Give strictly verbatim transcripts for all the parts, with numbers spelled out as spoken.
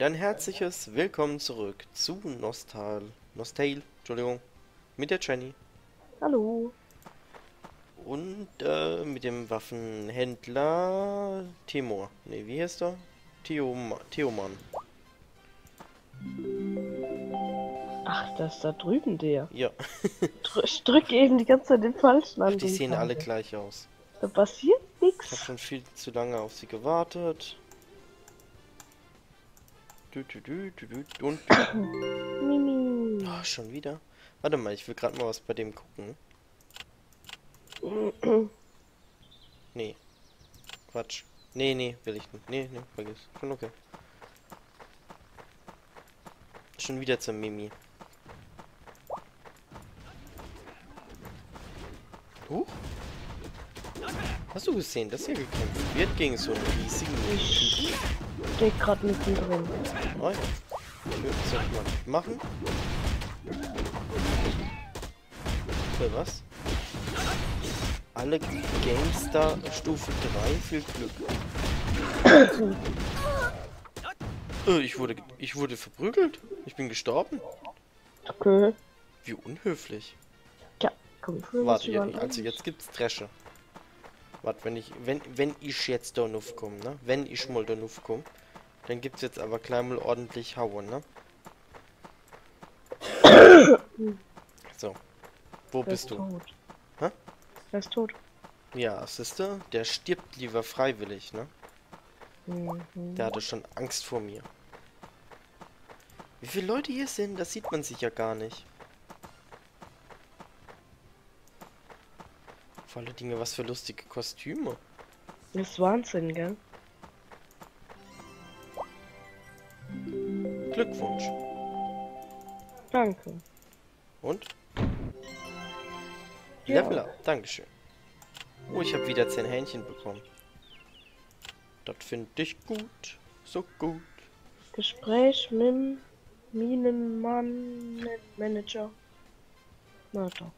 damit ein herzliches Willkommen zurück zu Nostal, Nostale, Entschuldigung, mit der Jenny Hallo. und äh, mit dem Waffenhändler Timur. Ne, wie heißt er? Theoma Theoman. Ach, das ist da drüben der. Ja. Dr ich drücke eben die ganze Zeit den falschen Ach, an die den sehen alle Kabel. gleich aus. Da passiert Ich habe nichts. schon viel zu lange auf sie gewartet. Du, du, du, du, du, und Mimi. oh, schon wieder? Warte mal, ich will gerade mal was bei dem gucken. Nee. Quatsch. Nee, nee, will ich nicht. Nee, nee, vergiss. Schon okay. Schon wieder zur Mimi. Huch. Hast du gesehen, dass hier gekämpft wird gegen so einen riesigen... Ich steck gerade mittendrin. Oh ja. Das soll ich mal machen. Für was? Alle Gamestar Stufe drei, viel Glück. äh, ich wurde, ich wurde verprügelt. Ich bin gestorben. Okay. Wie unhöflich. Ja, komm, für Warte, ja, also jetzt gibt's Dresche. Warte, wenn ich, wenn, wenn ich jetzt da nuff komme, ne? Wenn ich mal da nuff komme, dann gibt's jetzt aber gleich mal ordentlich Hauen, ne? So. Wo bist du? Tot. Hä? Er ist tot. Ja, siehste, der stirbt lieber freiwillig, ne? Mhm. Der hatte schon Angst vor mir. Wie viele Leute hier sind, das sieht man sich ja gar nicht. Vor allen Dingen, was für lustige Kostüme. Das ist Wahnsinn, gell? Glückwunsch. Danke. Und? Ja. Level up. Dankeschön. Oh, ich habe wieder zehn Hähnchen bekommen. Das finde ich gut. So gut. Gespräch mit dem Minenmann-Manager. Na doch.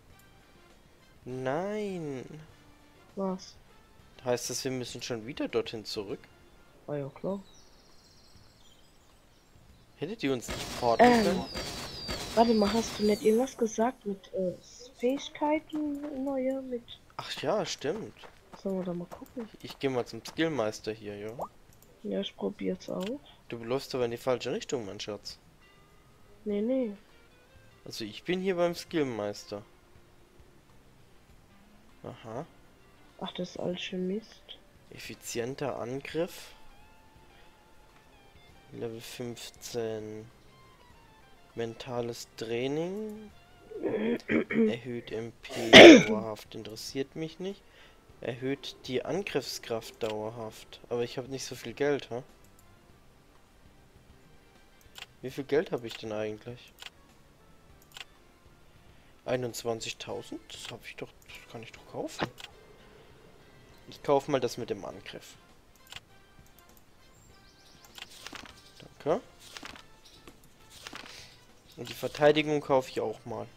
Nein. Was? Heißt das, wir müssen schon wieder dorthin zurück? Ah ja, klar. Hättet ihr uns nicht porten Ähm. können? Warte mal, hast du nicht irgendwas gesagt mit äh, Fähigkeiten neue mit? Ach ja, stimmt. Sollen wir da mal gucken? Ich gehe mal zum Skillmeister hier, ja. Ja, ich probier's auch. Du läufst aber in die falsche Richtung, mein Schatz. Nee, nee. Also ich bin hier beim Skillmeister. Aha. Ach, das ist Alchemist. Effizienter Angriff. Level fünfzehn. Mentales Training. Erhöht M P dauerhaft. Interessiert mich nicht. Erhöht die Angriffskraft dauerhaft. Aber ich habe nicht so viel Geld, ha? Wie viel Geld habe ich denn eigentlich? einundzwanzigtausend? Das habe ich doch. Das kann ich doch kaufen. Ich kaufe mal das mit dem Angriff. Danke. Und die Verteidigung kaufe ich auch mal.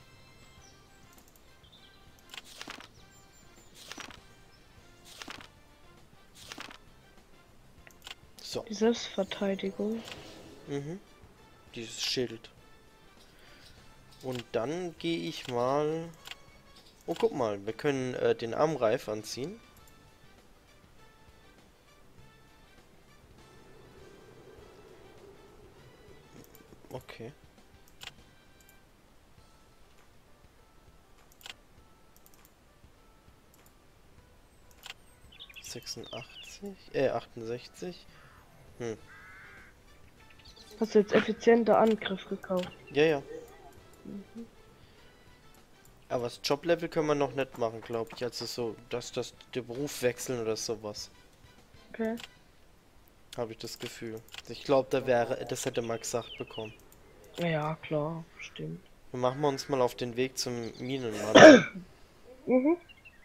So. Die Selbstverteidigung. Mhm. Dieses Schild. Und dann gehe ich mal... Oh, guck mal, wir können äh, den Armreif anziehen. Okay. sechsundachtzig, äh, achtundsechzig. Hm. Hast du jetzt effizienter Angriff gekauft? Ja, ja. Mhm. Aber das Joblevel können wir noch nicht machen, glaube ich. Also so, dass das der Beruf wechseln oder sowas. Okay. Habe ich das Gefühl. Ich glaube, da wäre, das hätte man gesagt bekommen. Ja, klar, stimmt. Dann machen wir uns mal auf den Weg zum Minenmann. Mhm.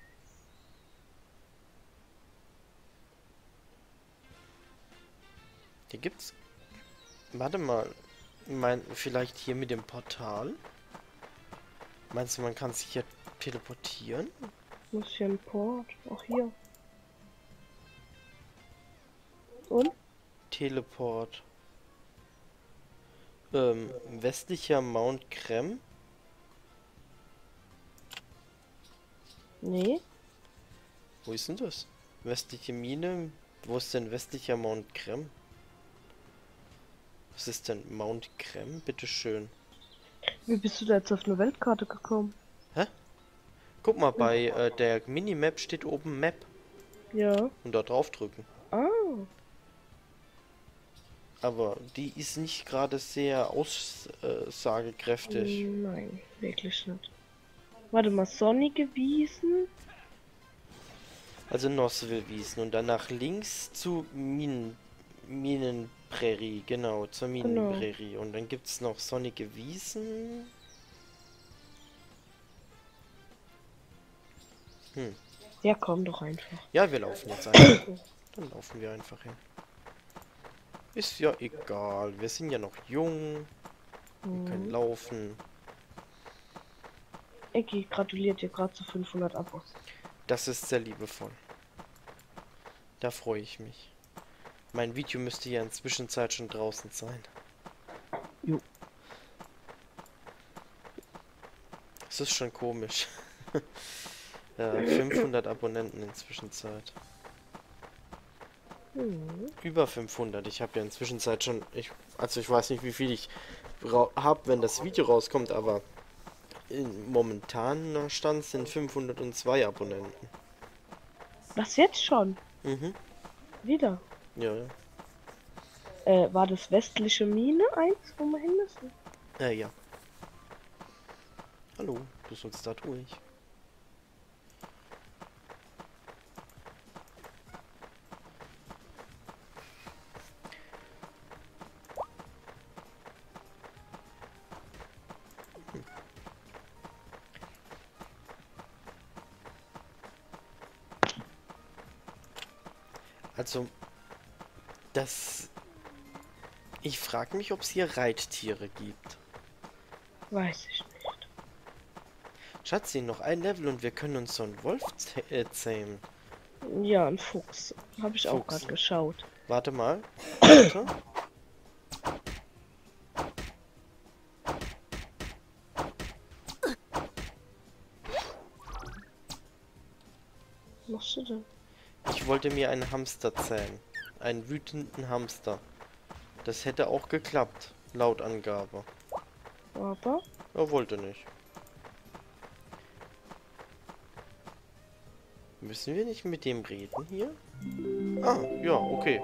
Hier gibt's. Warte mal. Mein, vielleicht hier mit dem Portal? Meinst du, man kann sich hier teleportieren? Muss hier ein Port. Auch hier. Und? Teleport. Ähm, westlicher Mount Krem. Nee. Wo ist denn das? Westliche Mine? Wo ist denn westlicher Mount Krem? Was ist denn Mount Krem? Bitteschön. Wie bist du da jetzt auf eine Weltkarte gekommen? Hä? Guck mal, bei äh, der Minimap steht oben Map. Ja. Und da drauf drücken. Ah. Aber die ist nicht gerade sehr aussagekräftig. Nein, wirklich nicht. Warte mal, sonnige Wiesen? Also Nosville-Wiesen und dann nach links zu Minen, Minenprärie, genau, zur Genau. Minenprärie. Und dann gibt es noch sonnige Wiesen. Hm. Ja, komm doch einfach. Ja, wir laufen jetzt einfach. Dann laufen wir einfach hin. Ist ja egal, wir sind ja noch jung. Wir können Mhm. laufen. Ecki gratuliert dir gerade zu fünfhundert Abos. Das ist sehr liebevoll. Da freue ich mich. Mein Video müsste ja inzwischen Zeit schon draußen sein. Jo. Das ist schon komisch. Ja, fünfhundert Abonnenten inzwischen Zeit. Mhm. Über fünfhundert. Ich habe ja inzwischen Zeit schon... Ich, also ich weiß nicht, wie viel ich habe, wenn das Video rauskommt, aber in momentaner Stand sind fünfhundertzwei Abonnenten. Was jetzt schon? Mhm. Wieder. Ja, ja. Äh, war das westliche Mine eins, wo wir hin müssen? Äh, ja. Hallo, du sollst da durch. Hm. Also, das... Ich frage mich, ob es hier Reittiere gibt. Weiß ich nicht. Schatzi, noch ein Level und wir können uns so einen Wolf zä äh, zähmen. Ja, ein Fuchs. Habe ich auch Fuchs. gerade geschaut. Warte mal. Warte. Was machst du denn? Ich wollte mir einen Hamster zähmen. Einen wütenden Hamster. Das hätte auch geklappt, laut Angabe. Aber Er wollte nicht. Müssen wir nicht mit dem reden hier? Ah, ja, okay.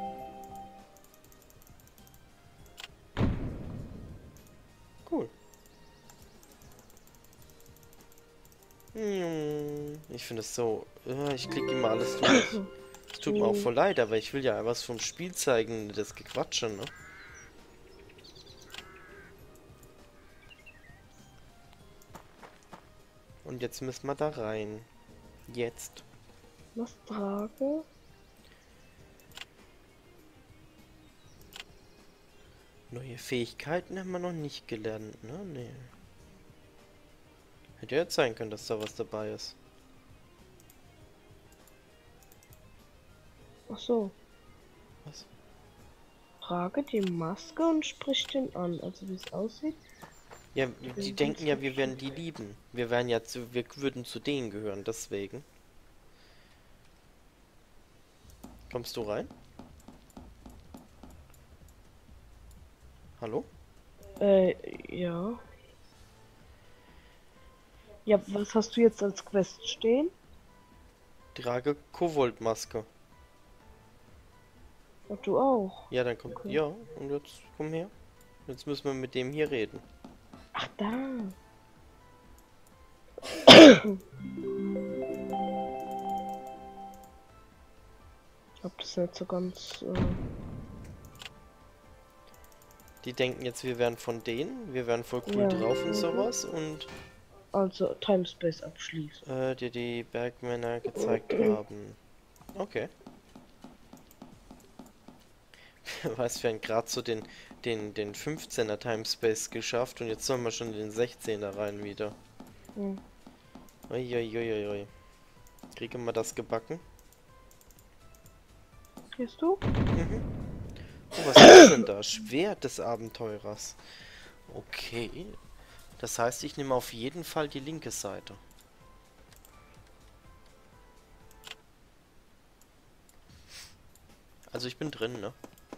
Cool. Hm, Ich finde es so... äh, Ich klicke immer alles durch. Es tut mir auch voll leid, aber ich will ja was vom Spiel zeigen, das Gequatsche, ne? Und jetzt müssen wir da rein. Jetzt. was trage? Neue Fähigkeiten haben wir noch nicht gelernt, ne? Nee. Hätte ja jetzt sein können, dass da was dabei ist. Ach so. Was? Trage die Maske und sprich den an. Also wie es aussieht. Ja, die denken ja, wir werden die lieben. Wir wären ja zu, wir würden zu denen gehören, deswegen. Kommst du rein? Hallo? Äh, ja. Ja, was hast du jetzt als Quest stehen? Trage Koboldmaske. Und du auch. Ja, dann kommt. Okay. Ja, und jetzt komm her. Jetzt müssen wir mit dem hier reden. Ach, da. Ich hab das nicht so ganz. Äh... Die denken jetzt, wir wären von denen. Wir wären voll cool Ja. drauf und Mhm. sowas. Und Also Timespace abschließen. äh, dir die Bergmänner gezeigt haben. Okay. Weißt, wir haben gerade so den, den, den fünfzehner Timespace geschafft und jetzt sollen wir schon in den sechzehner rein wieder. Hm. Uiuiuiui. Kriegen wir das gebacken? Gehst du? Mhm. Oh, was ist denn da? Schwert des Abenteurers. Okay. Das heißt, ich nehme auf jeden Fall die linke Seite. Also ich bin drin, ne?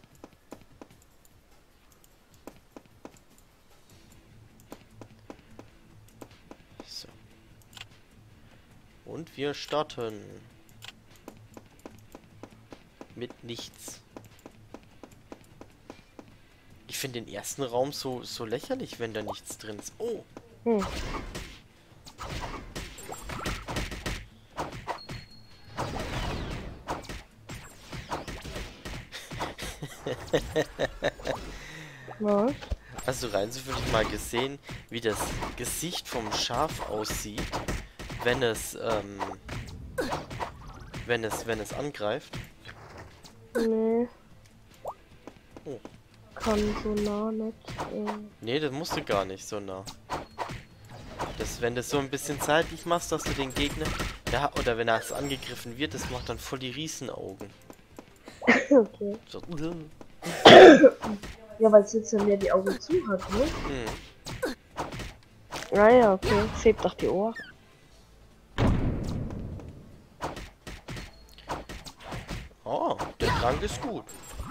So. Und wir starten. Mit nichts. Ich finde den ersten Raum so, so lächerlich, wenn da nichts drin ist. Oh! Hm. Was? Hast du rein zufällig mal gesehen, wie das Gesicht vom Schaf aussieht, wenn es, ähm, wenn es, wenn es angreift? Nee. Oh. Kann so nah nicht. Äh. Nee, das musst du gar nicht so nah. Das, wenn du so ein bisschen zeitlich machst, dass du den Gegner, ja, oder wenn er es angegriffen wird, das macht dann voll die Riesenaugen. Okay. So. Ja, weil es jetzt ja mehr die Augen zu hat, ne? Hm. Naja, okay. Hebt doch die Ohren. Oh, der Trank ist gut.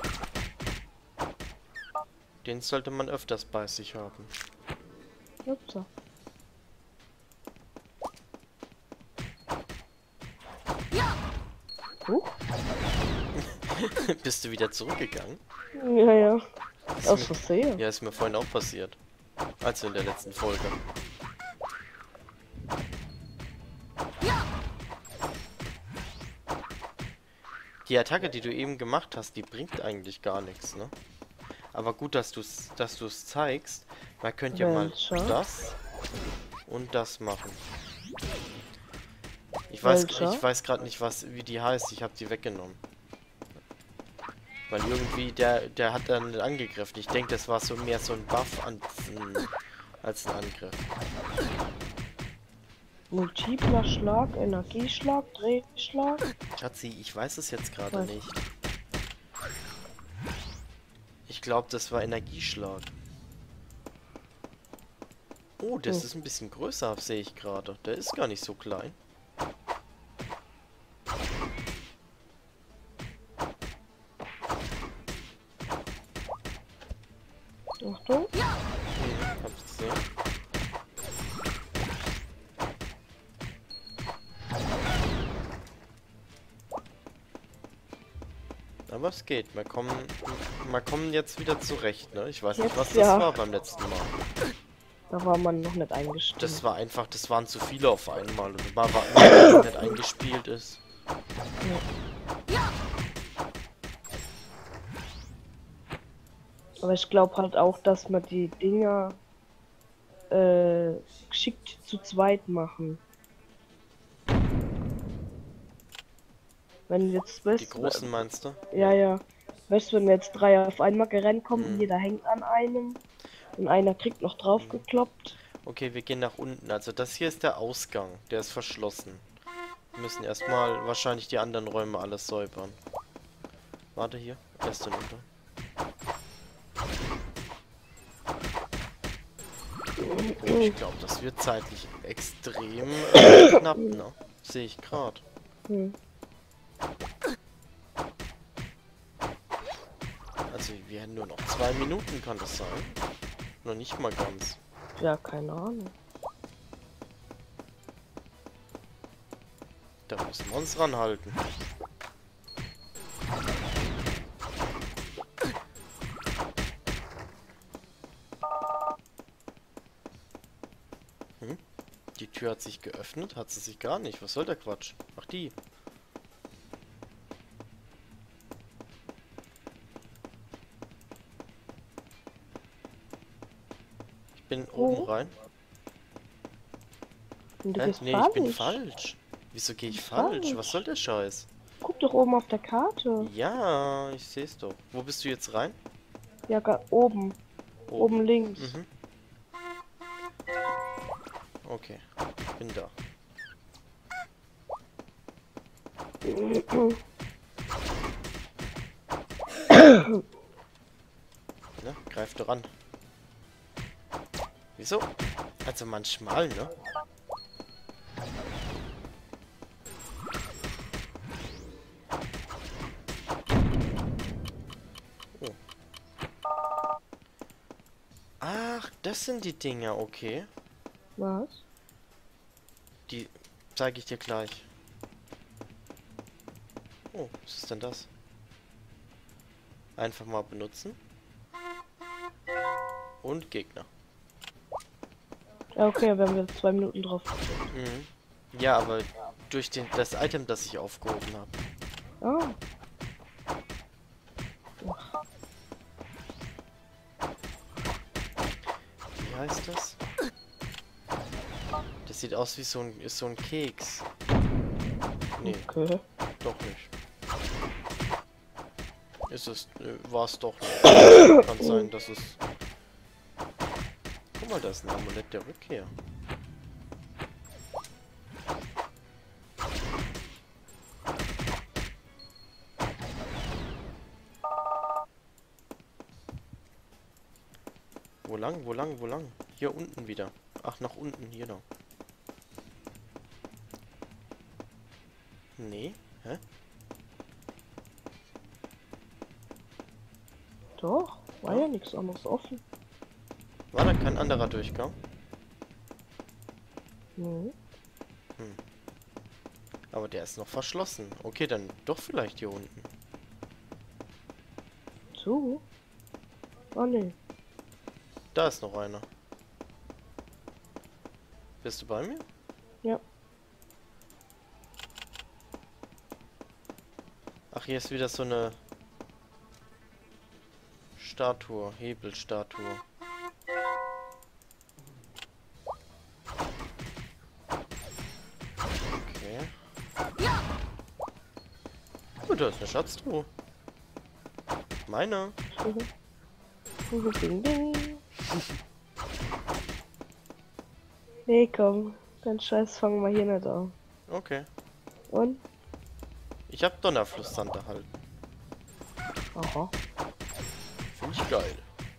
Den sollte man öfters bei sich haben. Upsa. Huch. Bist du wieder zurückgegangen? Ja, ja. Ist Aus mir- Versehen. Ja, ist mir vorhin auch passiert. Also in der letzten Folge. Die Attacke, die du eben gemacht hast, die bringt eigentlich gar nichts, ne? Aber gut, dass du es dass du es zeigst. Man könnte ja mal Welcher? das und das machen. Ich weiß, Welcher? ich weiß gerade nicht, was wie die heißt. Ich habe die weggenommen. Weil irgendwie der der hat dann angegriffen. Ich denke, das war so mehr so ein Buff als ein, als ein Angriff. Multipler Schlag, Energieschlag, Drehschlag. Schatzi, ich weiß es jetzt gerade Was? nicht. Ich glaube, das war Energieschlag. Oh, das Hm. ist ein bisschen größer, sehe ich gerade. Der ist gar nicht so klein. Achtung. Hm, hab's gesehen. Aber es geht. Wir kommen, wir kommen jetzt wieder zurecht, ne? Ich weiß nicht, Jetzt was das ja. war beim letzten Mal. Da war man noch nicht eingestellt. Das war einfach, das waren zu viele auf einmal. Und war, war weil noch nicht eingespielt ist. Aber ich glaube halt auch, dass man die Dinger äh, geschickt zu zweit machen. Wenn jetzt, Die weißt großen meinst du? ja, ja. Weißt du, wenn jetzt drei auf einmal gerannt kommen und Mhm. jeder hängt an einem und einer kriegt noch drauf gekloppt. Okay, wir gehen nach unten. Also das hier ist der Ausgang. Der ist verschlossen. Wir müssen erstmal wahrscheinlich die anderen Räume alles säubern. Warte hier. Erst hinunter. Oh, ich glaube, das wird zeitlich extrem äh, knapp, ne? Sehe ich gerade. Hm. Also wir hätten nur noch zwei Minuten, kann das sein? Noch nicht mal ganz. Ja, keine Ahnung. Da müssen wir uns ranhalten. Hm? Die Tür hat sich geöffnet, hat sie sich gar nicht. Was soll der Quatsch? Ach die. Ich bin oben Oh. rein. Und du Hä? bist Nee, falsch. ich bin falsch. Wieso gehe ich falsch? Falsch. Was soll der Scheiß? Guck doch oben auf der Karte. Ja, ich sehe es doch. Wo bist du jetzt rein? Ja, ga- oben. Oben links. Mhm. Okay, ich bin da. Ne? Greif doch ran. Wieso? Also manchmal, ne? Oh. Ach, das sind die Dinger, okay. Was? Die zeige ich dir gleich. Oh, was ist denn das? Einfach mal benutzen. Und Gegner. Ja, okay, wir haben jetzt zwei Minuten drauf. Mhm. Ja, aber durch den, das Item, das ich aufgehoben habe. Ah. Wie heißt das? Das sieht aus wie so ein, ist so ein Keks. Nee, Okay. doch nicht. Ist es, äh, war es doch nicht. Kann sein, dass es... Guck mal, da ist ein Amulett der Rückkehr. Wo lang, wo lang, wo lang? Hier unten wieder. Ach, nach unten, hier noch. Nee, hä? Doch, war ja nichts anderes offen. War da kein anderer Durchgang? Mhm. Hm. Aber der ist noch verschlossen. Okay, dann doch vielleicht hier unten. So? Oh ne. Da ist noch einer. Bist du bei mir? Ja. Ach, hier ist wieder so eine Statue, Hebelstatue. Okay. Oh, da ist eine Schatztruhe. Meine. Mhm. Ding, ding. Nee, komm. Den Scheiß fangen wir hier nicht an. Okay. Und? Ich hab Donnerflusssand erhalten. Aha. Finde ich geil.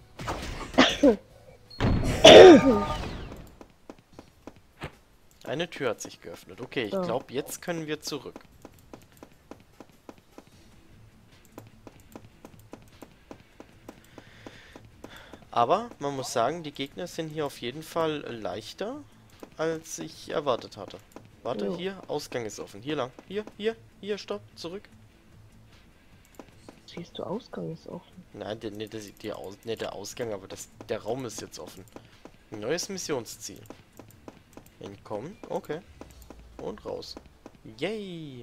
Eine Tür hat sich geöffnet. Okay, ich So. glaube, jetzt können wir zurück. Aber man muss sagen, die Gegner sind hier auf jeden Fall leichter, als ich erwartet hatte. Warte, Jo. hier, Ausgang ist offen. Hier lang. Hier, hier, hier, stopp, zurück. Siehst du, Ausgang ist offen. Nein, der, nee, das, die Aus, nee, der Ausgang, aber das, der Raum ist jetzt offen. Neues Missionsziel. Entkommen, okay. Und raus. Yay!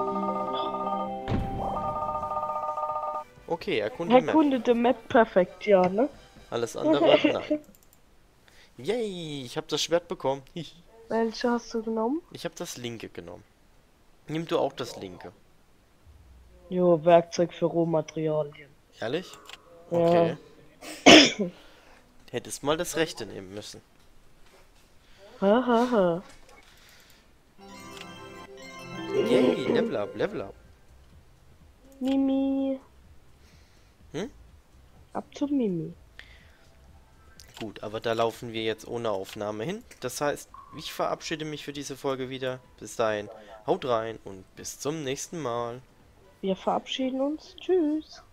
Okay, erkunde Map. Erkundete Map perfekt, ja, ne? Alles andere, nein. Yay, ich habe das Schwert bekommen. Welche hast du genommen? Ich habe das linke genommen. Nimm du auch das linke. Jo, Werkzeug für Rohmaterialien. Ehrlich? Ja. Okay. Hättest mal das rechte nehmen müssen. Hahaha. Ha, ha. Yay, Level up, Level up. Mimi. Hm? Ab zu Mimi. Gut, aber da laufen wir jetzt ohne Aufnahme hin. Das heißt, ich verabschiede mich für diese Folge wieder. Bis dahin, haut rein und bis zum nächsten Mal. Wir verabschieden uns. Tschüss.